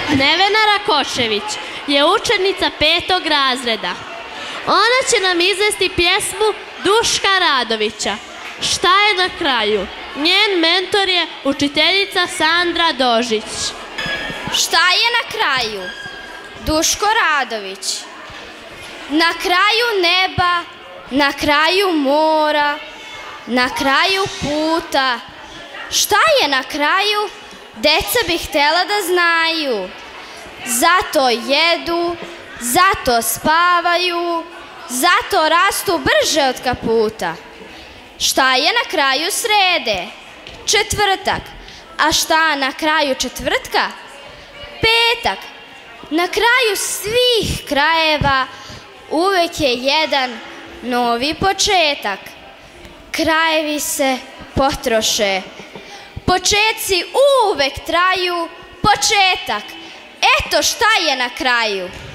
Nevena Rakočević je učenica 5. razreda. Ona će nam izvesti pjesmu Duška Radovića. Šta je na kraju? Njen mentor je učiteljica Sandra Dožić. Šta je na kraju? Duško Radović. Na kraju neba, na kraju mora, na kraju puta. Šta je na kraju? Deca bi htjela da znaju. Zato jedu, zato spavaju, zato rastu brže od kaputa. Šta je na kraju srede? Četvrtak. A šta na kraju četvrtka? Petak. Na kraju svih krajeva uvek je jedan novi početak. Krajevi se potroše. Početci uvek traju. Početak. Eto šta je na kraju.